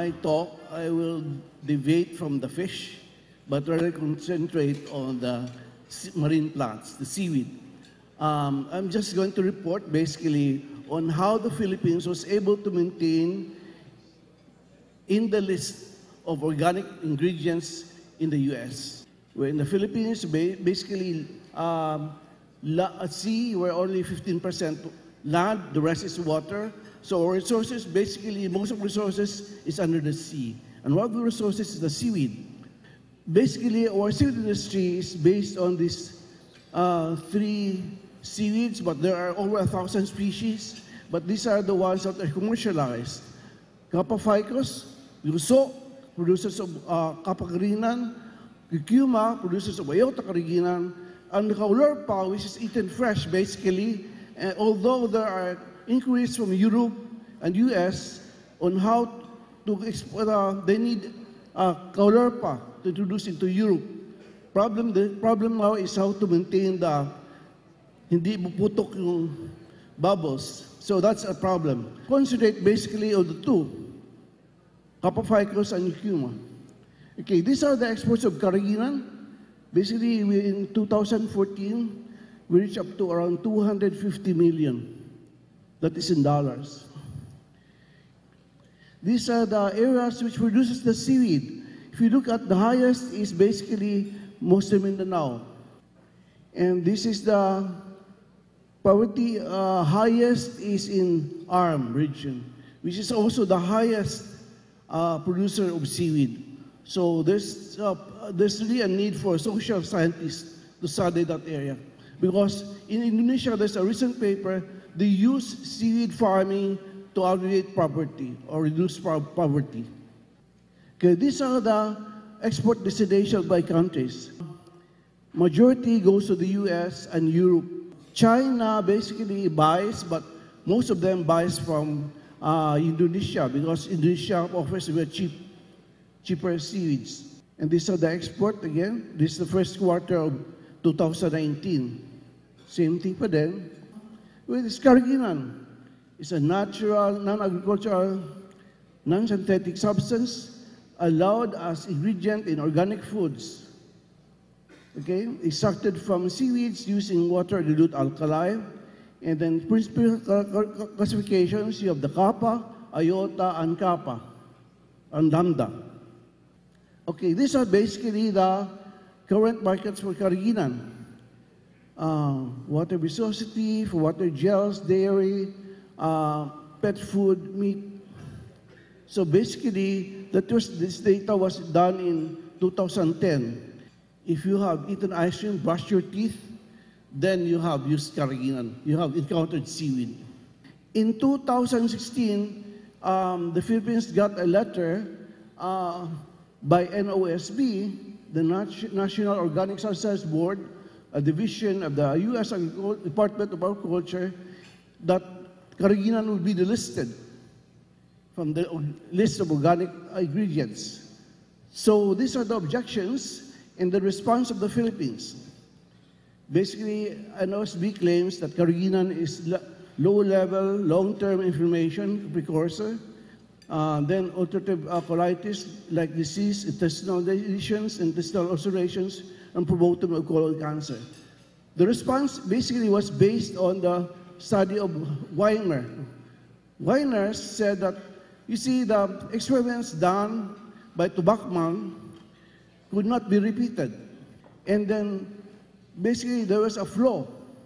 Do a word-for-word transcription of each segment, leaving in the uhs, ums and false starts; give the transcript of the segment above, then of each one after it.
my talk, I will deviate from the fish, but rather concentrate on the marine plants, the seaweed. Um, I'm just going to report basically on how the Philippines was able to maintain in the list of organic ingredients in the U S. Where in the Philippines, basically, um, at sea, we're only fifteen percent land, the rest is water. So our resources, basically, most of the resources is under the sea. And one of the resources is the seaweed. Basically, our seaweed industry is based on these uh, three seaweeds, but there are over a thousand species. But these are the ones that are commercialized. Kappaphycos, Yuso, producers of uh, Carrageenan, Cucuma, producers of Carrageenan, and Kaulorpa, which is eaten fresh, basically. And although there are inquiries from Europe and U S on how to export, uh, they need uh, Kaulorpa to introduce into Europe. Problem, the problem now is how to maintain the hindi puputok yung bubbles. So that's a problem. Concentrate basically on the two, Kappaphycos and Cucuma. Okay, these are the exports of Carrageenan. Basically, we, in two thousand fourteen, we reached up to around two hundred fifty million. That is in dollars. These are the areas which produces the seaweed. If you look at the highest, is basically mostly Mindanao. And this is the poverty uh, highest is in A R M region, which is also the highest uh, producer of seaweed. So there's, uh, there's really a need for social scientists to study that area. Because in Indonesia, there's a recent paper, they use seaweed farming to alleviate poverty or reduce poverty. Okay, these are the export destinations by countries. Majority goes to the U S and Europe. China basically buys, but most of them buys from uh, Indonesia because Indonesia offers very cheap, cheaper seaweeds. And these are the export again. This is the first quarter of two thousand nineteen. Same thing for them. With this Carrageenan, it's a natural, non-agricultural, non-synthetic substance allowed as ingredient in organic foods. Okay, extracted from seaweeds using water dilute alkali. And then principal classifications, you have the Kappa, Iota, and Kappa, and Lambda. Okay, these are basically the current markets for Carrageenan. Uh, water viscosity, for water gels, dairy, uh, pet food, meat. So basically, that was, this data was done in two thousand ten. If you have eaten ice cream, brushed your teeth, then you have used Carrageenan. You have encountered seaweed. In two thousand sixteen, um, the Philippines got a letter uh, by N O S B, the National Organic Substances Board, a division of the U S Department of Agriculture, that Carrageenan will be delisted from the list of organic ingredients. So these are the objections and the response of the Philippines. Basically, N O S B claims that Carrageenan is low-level, long-term inflammation precursor, uh, then alternative uh, colitis like disease, intestinal lesions, intestinal ulcerations, and promoting of colon cancer. The response basically was based on the study of Weiner. Weiner said that, you see, the experiments done by Tubacman could not be repeated. And then, basically, there was a flaw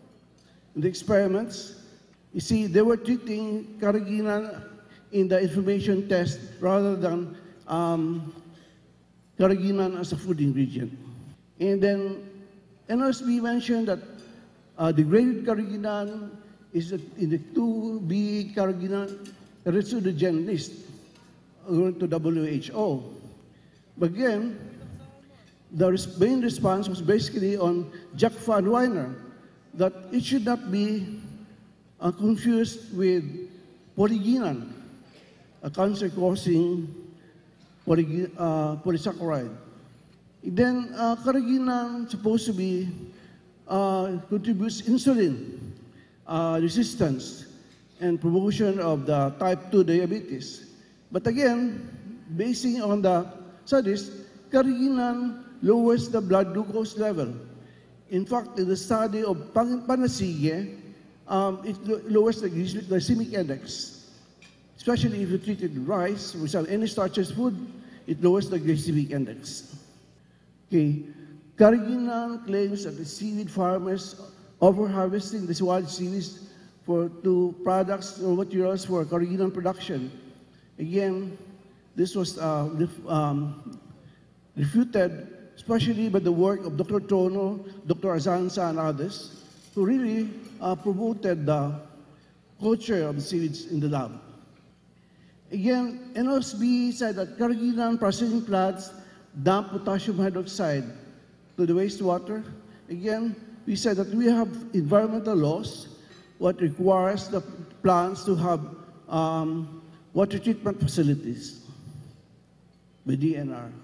in the experiments. You see, they were treating Carrageenan in the inflammation test rather than um, Carrageenan as a food ingredient. And then N O S B mentioned that uh, degraded Carrageenan is in the two B Carrageenan carcinogen list, according to W H O. But again, the main response was basically on Jack Van Weiner, that it should not be uh, confused with polygenan, a cancer-causing poly, uh, polysaccharide. Then uh, Carrageenan supposed to be uh, contributes insulin uh, resistance and promotion of the type two diabetes. But again, basing on the studies, Carrageenan lowers the blood glucose level. In fact, in the study of pan panasige, um, it lo lowers the glycemic index. Especially if you treat it with rice, which are any starches food, it lowers the glycemic index. Okay. Carrageenan claims that the seaweed farmers over-harvesting this wild seaweeds for two products or materials for Carrageenan production. Again, this was uh, ref, um, refuted, especially by the work of Doctor Tono, Doctor Azanza, and others, who really uh, promoted the culture of the seaweeds in the lab. Again, N O S B said that Carrageenan processing plants dump potassium hydroxide to the wastewater. Again, we said that we have environmental laws, what requires the plants to have um, water treatment facilities with D N R.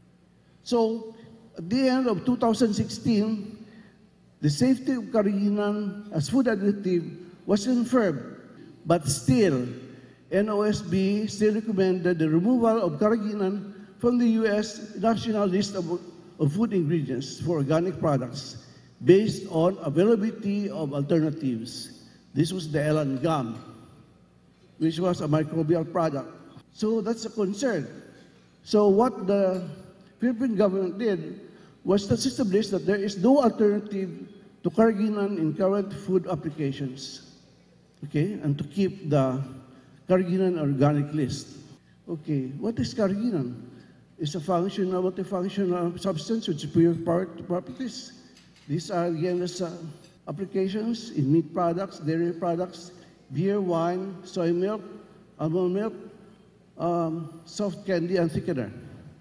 So, at the end of two thousand sixteen, the safety of Carrageenan as food additive was confirmed, but still, N O S B still recommended the removal of Carrageenan from the U S National List of, of Food Ingredients for Organic Products based on availability of alternatives. This was the Elan gum, which was a microbial product. So that's a concern. So what the Philippine government did was to establish that there is no alternative to Carrageenan in current food applications, okay, and to keep the Carrageenan organic list. Okay, what is Carrageenan? It's a functional, multifunctional substance with superior properties. These are again the applications in meat products, dairy products, beer, wine, soy milk, almond milk, um, soft candy, and thickener.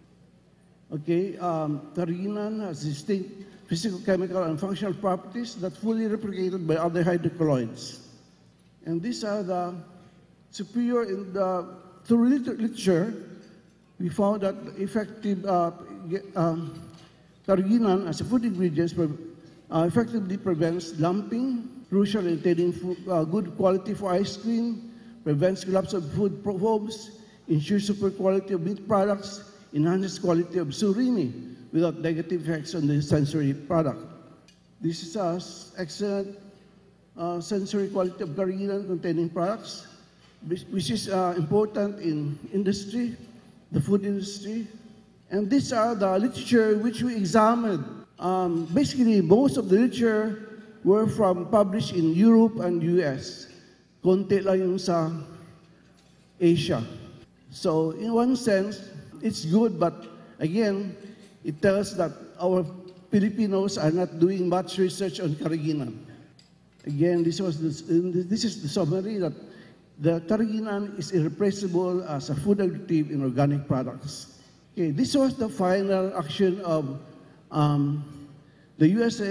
Okay, um, Carrageenan has distinct physical, chemical, and functional properties that fully replicated by other hydrocolloids. And these are the superior in the through literature. We found that effective uh, um, Carrageenan as a food ingredient uh, effectively prevents lumping, crucial in attaining food, uh, good quality for ice cream, prevents collapse of food foams, ensures super quality of meat products, enhances quality of surimi without negative effects on the sensory product. This is an excellent uh, sensory quality of Carrageenan containing products, which is uh, important in industry, the food industry. And these are the literature which we examined. Um, basically, most of the literature were from published in Europe and U S. Konti lang yung sa Asia. So, in one sense, it's good, but again, it tells that our Filipinos are not doing much research on Carrageenan. Again, this was the, this is the summary that the Carrageenan is irreplaceable as a food additive in organic products. Okay, this was the final action of um, the U S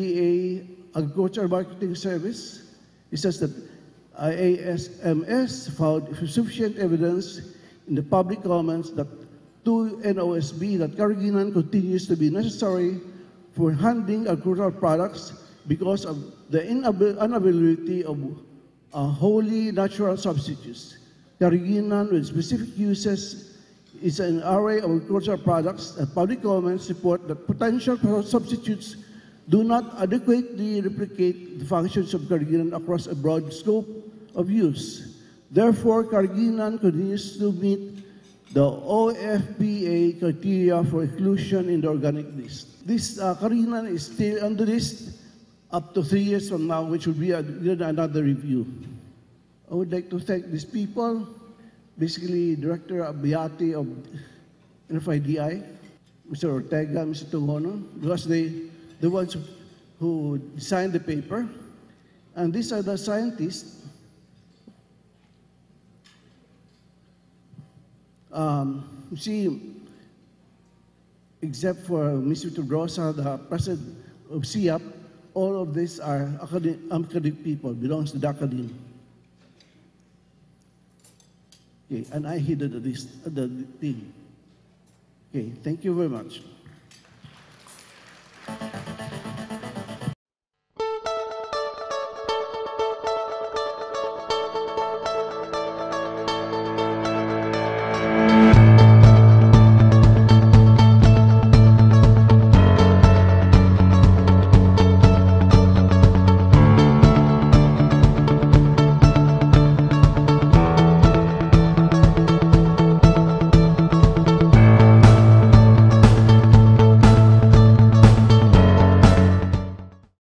D A Agricultural Marketing Service. It says that I A S M S found sufficient evidence in the public comments that to N O S B that Carrageenan continues to be necessary for handling agricultural products because of the unavailability of uh, wholly natural substitutes. Carrageenan with specific uses is an array of agricultural products, and public comments report that potential substitutes do not adequately replicate the functions of Carrageenan across a broad scope of use. Therefore, Carrageenan continues to meet the O F P A criteria for inclusion in the organic list. This uh, Carrageenan is still on the list up to three years from now, which will be a, another review. I would like to thank these people, basically Director Abiyati of N F I D I, Mister Ortega, Mister Tungono, because they the ones who designed the paper. And these are the scientists. Um, you see, except for Mister Tudrosa, the president of C I A P, all of these are academic, academic people, belongs to the academy. Okay, and I headed this the thing. Okay, thank you very much.